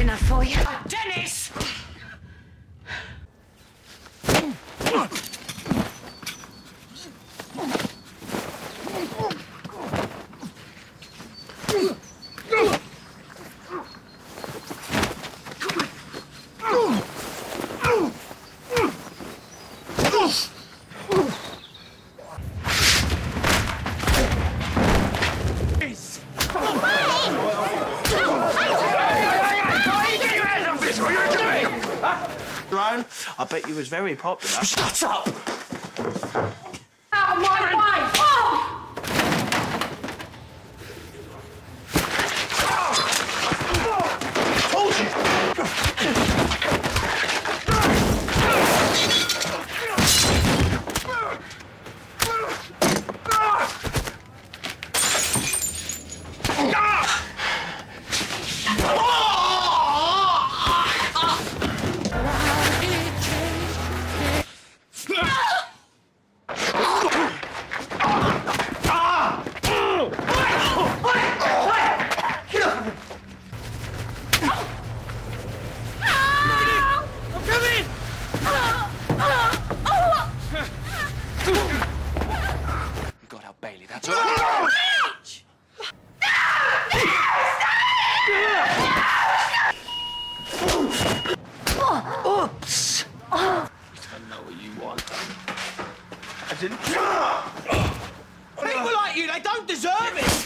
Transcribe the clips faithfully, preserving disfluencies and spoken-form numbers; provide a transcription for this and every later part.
dinner for you. Dennis! I bet you was very popular. Shut up! Out of my way! Oh! Told you! God, how Bailey, that's all right. Oops! I don't know what you want. I didn't. People like you, they don't deserve it!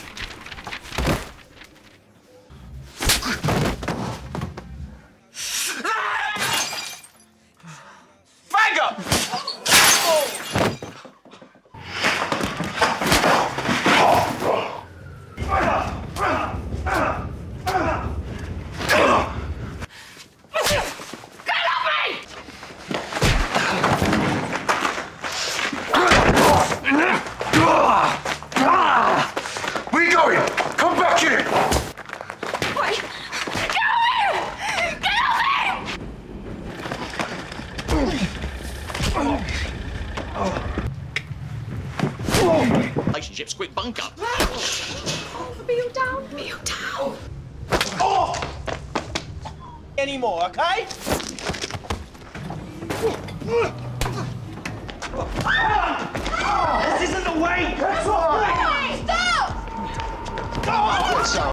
Where you going? Come back here! Wait! Get off him! Get off him! Relationships, quick bunker. Kneel down, kneel down. Oh! Any more, okay? This isn't the way! Stop! Go on!